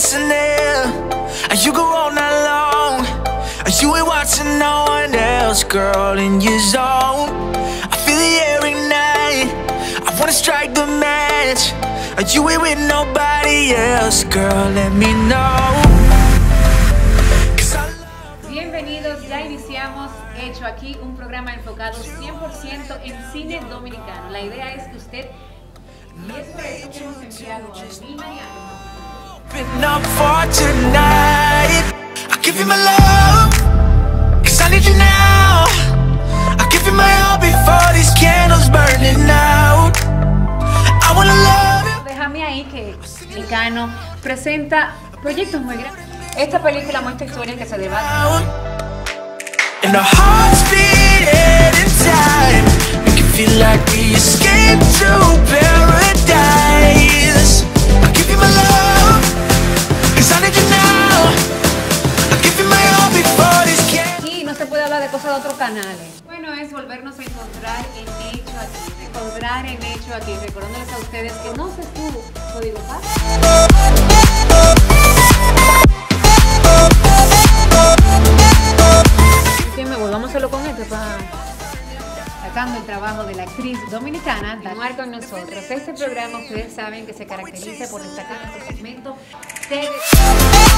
listening, and you go all night long. You ain't watching no one else, girl, in your zone. I feel the air ignite, I wanna strike the match. You ain't with nobody else, girl, let me know. Bienvenidos, ya iniciamos Hecho Aquí, un programa enfocado 100% en cine dominicano. La idea es que usted, y es por eso que hemos enviado a Lina y Open up for tonight. I'll give you my love, 'cause I need you now. I'll give you my all before these candles burning out. I wanna love you. Déjame ahí que Mexicano presenta proyectos muy grandes. Esta película muestra historias que se debaten. And our hearts beating in time, make it feel like we escaped to paradise. I'll give you my love, 'cause I need you now. I'll give you my all before this can. Y no se puede hablar de cosas de otros canales. Bueno, es volvernos a encontrar en Hecho Aquí. Encontrar en Hecho Aquí. Recordándoles a ustedes que no se estuvo Código Paz. Vamos a hacerlo con esto para sacando el trabajo de la actriz dominicana continuar con nosotros. Este programa ustedes saben que se caracteriza por destacar nuestro segmento TV.